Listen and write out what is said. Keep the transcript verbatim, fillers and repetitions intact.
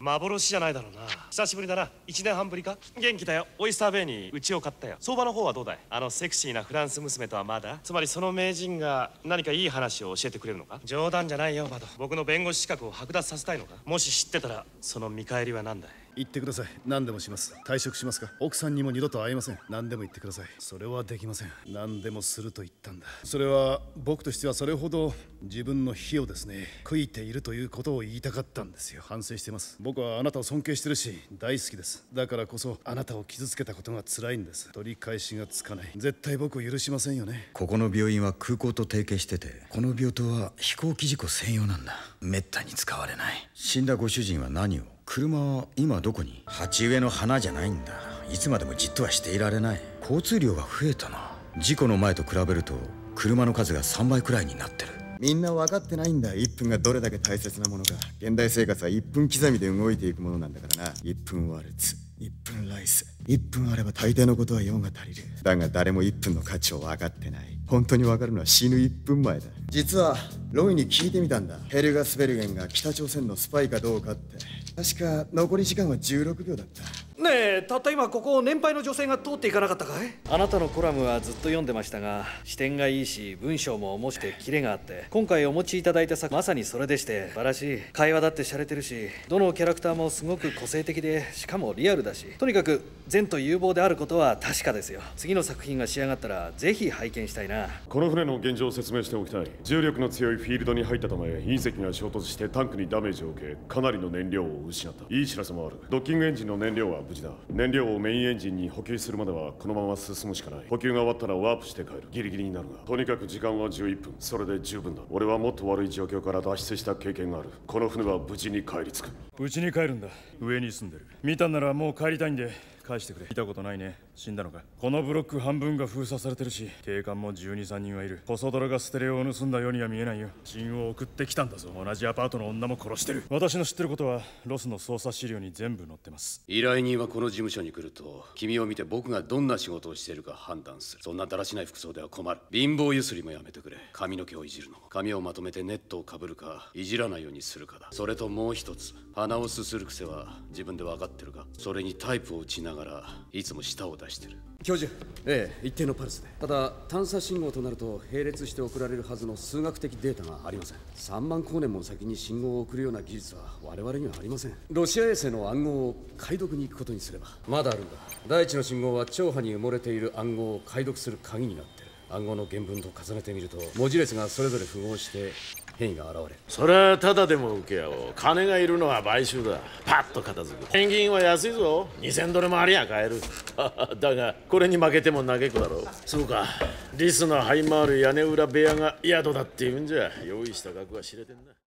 幻じゃないだろうな。久しぶりだな。いちねんはんぶりか。元気だよ。オイスターベイに家を買ったよ。相場の方はどうだい？あのセクシーなフランス娘とはまだ？つまりその名人が何かいい話を教えてくれるのか？冗談じゃないよバド。僕の弁護士資格を剥奪させたいのか？もし知ってたらその見返りは何だい？ 言ってください。何でもします。退職しますか？奥さんにも二度と会えません。何でも言ってください。それはできません。何でもすると言ったんだ。それは僕としてはそれほど自分の非をですね悔いているということを言いたかったんですよ。反省してます。僕はあなたを尊敬してるし大好きです。だからこそあなたを傷つけたことが辛いんです。取り返しがつかない。絶対僕を許しませんよね。 ここの病院は空港と提携してて、この病棟は飛行機事故専用なんだ。めったに使われない。死んだご主人は何を？車は今どこに？鉢植えの花じゃないんだ。いつまでもじっとはしていられない。交通量が増えたな。事故の前と比べると車の数がさんばいくらいになってる。 みんな分かってないんだ。いっぷんがどれだけ大切なものか。現代生活はいっぷん刻みで動いていくものなんだからな。いっぷんワルツ、いっぷんライス、いっぷんあれば大抵のことは用が足りる。だが誰もいっぷんの価値を分かってない。本当に分かるのは死ぬいっぷんまえだ。実はロイに聞いてみたんだ。ヘルガ・スベルゲンが北朝鮮のスパイかどうかって。確か残り時間はじゅうろくびょうだった。 ねえ、たった今ここを年配の女性が通っていかなかったかい？あなたのコラムはずっと読んでましたが、視点がいいし文章も面白くてキレがあって、今回お持ちいただいた作まさにそれでして、素晴らしい。会話だって洒落てるし、どのキャラクターもすごく個性的で、しかもリアルだし、とにかく善と有望であることは確かですよ。次の作品が仕上がったらぜひ拝見したいな。 この船の現状を説明しておきたい。重力の強いフィールドに入ったため、隕石が衝突してタンクにダメージを受け、かなりの燃料を失った。いい知らせもある。ドッキングエンジンの燃料は無事だ。燃料をメインエンジンに補給するまではこのまま進むしかない。補給が終わったらワープして帰る。ギリギリになるが、とにかく時間はじゅういっぷん。それで十分だ。俺はもっと悪い状況から脱出した経験がある。この船は無事に帰り着く。 無事に帰るんだ。上に住んでる。見たんならもう帰りたいんで返してくれ。見たことないね。死んだのか？このブロック半分が封鎖されてるし、警官もじゅうに、さんにんはいる。コソドラがステレオを盗んだようには見えないよ。人を送ってきたんだぞ。同じアパートの女も殺してる。私の知ってることはロスの捜査資料に全部載ってます。 依頼人はこの事務所に来ると、君を見て僕がどんな仕事をしているか判断する。そんなだらしない服装では困る。貧乏ゆすりもやめてくれ。髪の毛をいじるの。髪をまとめてネットをかぶるか、いじらないようにするかだ。それともう一つ、鼻をすする癖は自分で分かってるか？それにタイプを打ちながらいつも舌を出してる。 教授、ええ、一定のパルスで。ただ探査信号となると並列して送られるはずの数学的データがありません。さんまん光年も先に信号を送るような技術は我々にはありません。ロシア衛星の暗号を解読に行くことにすれば。まだあるんだ。第一の信号は超波に埋もれている暗号を解読する鍵になってる。暗号の原文と重ねてみると文字列がそれぞれ符合して変異が現れる。 それはただでも受け合おう。金がいるのは買収だ。パッと片付く。ペンギンは安いぞ。にせんドルもありゃ買える。だがこれに負けても嘆くだろう。そうか、リスの這い回る屋根裏部屋が宿だって言うんじゃ。用意した額は知れてんな。